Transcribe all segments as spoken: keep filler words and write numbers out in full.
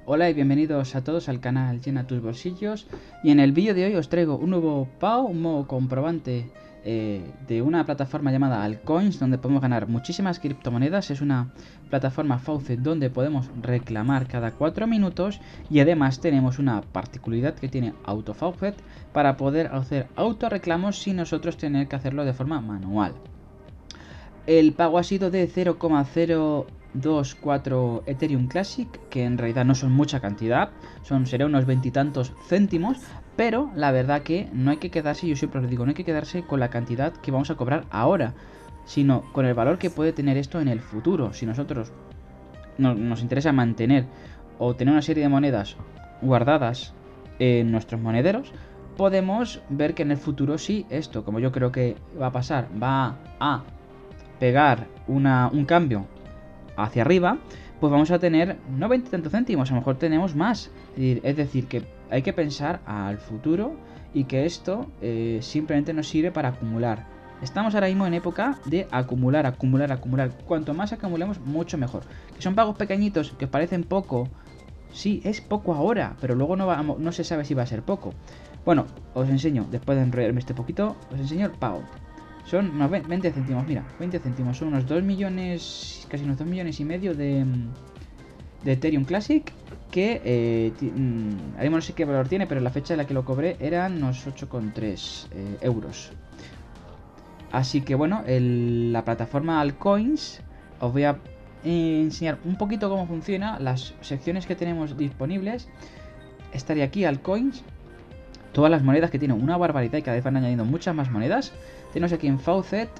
Hola y bienvenidos a todos al canal Llena tus bolsillos. Y en el vídeo de hoy os traigo un nuevo P A U, un nuevo comprobante eh, de una plataforma llamada Altcoins, donde podemos ganar muchísimas criptomonedas. Es una plataforma Faucet donde podemos reclamar cada cuatro minutos, y además tenemos una particularidad que tiene AutoFaucet para poder hacer autorreclamos sin nosotros tener que hacerlo de forma manual. El pago ha sido de cero coma cero dos cuatro Ethereum Classic, que en realidad no son mucha cantidad, son será unos veintitantos céntimos, pero la verdad que no hay que quedarse, yo siempre os digo, no hay que quedarse con la cantidad que vamos a cobrar ahora, sino con el valor que puede tener esto en el futuro. Si nosotros no, nos interesa mantener o tener una serie de monedas guardadas en nuestros monederos, podemos ver que en el futuro, sí, esto, como yo creo que va a pasar, va a pegar una, un cambio hacia arriba, pues vamos a tener no veinte tantos céntimos, a lo mejor tenemos más. Es decir, que hay que pensar al futuro y que esto eh, simplemente nos sirve para acumular. Estamos ahora mismo en época de acumular, acumular, acumular. Cuanto más acumulemos, mucho mejor. Que son pagos pequeñitos que os parecen poco. Sí, es poco ahora, pero luego no, va, no se sabe si va a ser poco. Bueno, os enseño, después de enrollarme este poquito, os enseño el pago. Son unos veinte céntimos, mira, veinte céntimos, son unos dos millones, casi unos dos millones y medio de, de Ethereum Classic, que, eh, mmm, no sé qué valor tiene, pero la fecha en la que lo cobré eran unos ocho coma tres eh, euros. Así que bueno, el, la plataforma Altcoins, os voy a enseñar un poquito cómo funciona, las secciones que tenemos disponibles. Estaría aquí Altcoins. Todas las monedas, que tienen una barbaridad y cada vez van añadiendo muchas más monedas. Tenemos aquí en Faucet.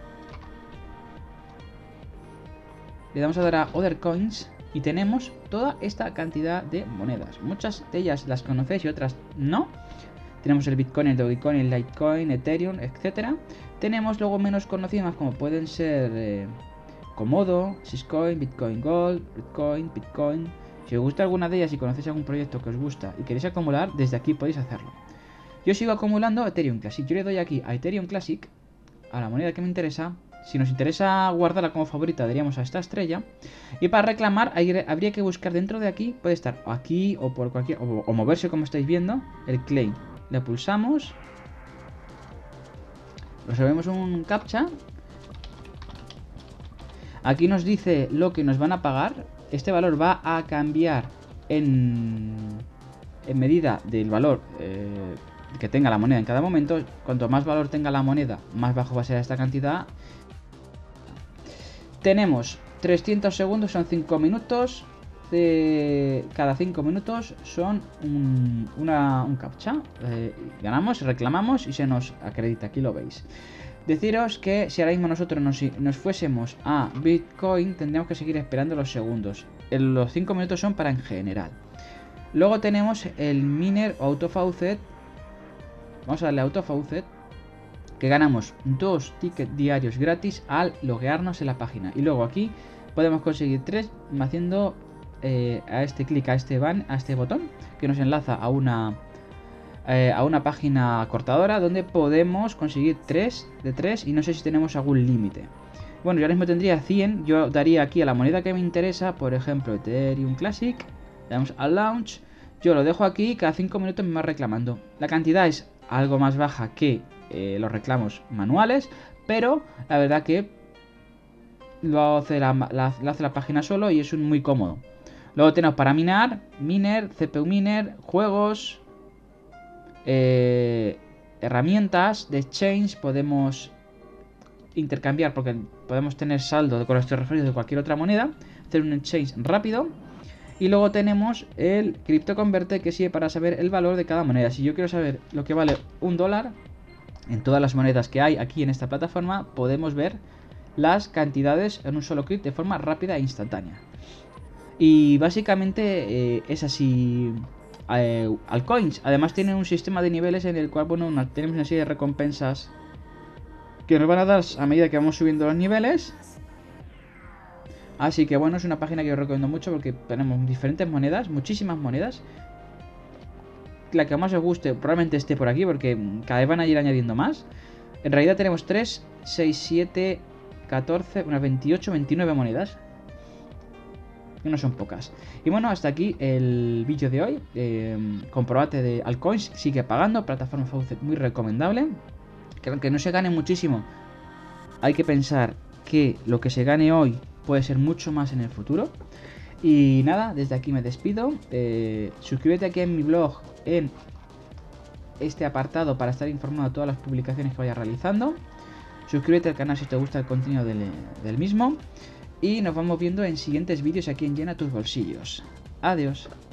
Le damos a dar a Other Coins y tenemos toda esta cantidad de monedas. Muchas de ellas las conocéis y otras no. Tenemos el Bitcoin, el Dogecoin, el Litecoin, Ethereum, etcétera. Tenemos luego menos conocidas como pueden ser eh, Komodo, Syscoin, Bitcoin Gold, Bitcoin, Bitcoin. Si os gusta alguna de ellas y conocéis algún proyecto que os gusta y queréis acumular, desde aquí podéis hacerlo. Yo sigo acumulando Ethereum Classic. Yo le doy aquí a Ethereum Classic, a la moneda que me interesa. Si nos interesa guardarla como favorita, daríamos a esta estrella. Y para reclamar, habría que buscar dentro de aquí. Puede estar aquí o por cualquier. O, o moverse, como estáis viendo. El claim. Le pulsamos. Resolvemos un captcha. Aquí nos dice lo que nos van a pagar. Este valor va a cambiar en, en medida del valor eh, que tenga la moneda en cada momento. Cuanto más valor tenga la moneda, más bajo va a ser esta cantidad. Tenemos trescientos segundos, son cinco minutos. De cada cinco minutos son un, una, un captcha. Eh, ganamos, reclamamos y se nos acredita. Aquí lo veis. Deciros que si ahora mismo nosotros nos, nos fuésemos a Bitcoin, tendríamos que seguir esperando los segundos. El, los cinco minutos son para en general. Luego tenemos el miner o AutoFaucet. Vamos a darle a AutoFaucet, que ganamos dos tickets diarios gratis al loguearnos en la página. Y luego aquí podemos conseguir tres haciendo eh, a este clic, a este ban, a este botón, que nos enlaza a una... Eh, a una página cortadora donde podemos conseguir tres de tres y no sé si tenemos algún límite. Bueno, yo ahora mismo tendría cien, yo daría aquí a la moneda que me interesa, por ejemplo Ethereum Classic, le damos a Launch, yo lo dejo aquí y cada cinco minutos me va reclamando. La cantidad es algo más baja que eh, los reclamos manuales, pero la verdad que lo hace la, la, lo hace la página solo y es un muy cómodo. Luego tenemos para minar, miner, C P U miner, juegos... Eh, herramientas de exchange, podemos intercambiar porque podemos tener saldo con nuestros referidos de cualquier otra moneda, hacer un exchange rápido. Y luego tenemos el Crypto Converter, que sirve para saber el valor de cada moneda. Si yo quiero saber lo que vale un dólar en todas las monedas que hay aquí en esta plataforma, podemos ver las cantidades en un solo clic de forma rápida e instantánea. Y básicamente eh, es así. Eh, Altcoins, además tiene un sistema de niveles en el cual, bueno, una, tenemos una serie de recompensas que nos van a dar a medida que vamos subiendo los niveles. Así que bueno, es una página que os recomiendo mucho porque tenemos diferentes monedas, muchísimas monedas. La que más os guste probablemente esté por aquí porque cada vez van a ir añadiendo más. En realidad tenemos tres, seis, siete, catorce, unas veintiocho, veintinueve monedas. que no son pocas. Y bueno, hasta aquí el vídeo de hoy. Eh, comprobate de Altcoins, sigue pagando, plataforma Faucet muy recomendable. Que aunque no se gane muchísimo, hay que pensar que lo que se gane hoy puede ser mucho más en el futuro. Y nada, desde aquí me despido. Eh, suscríbete aquí en mi blog en este apartado para estar informado de todas las publicaciones que vaya realizando. Suscríbete al canal si te gusta el contenido del, del mismo. Y nos vamos viendo en siguientes vídeos aquí en Llena tus bolsillos. Adiós.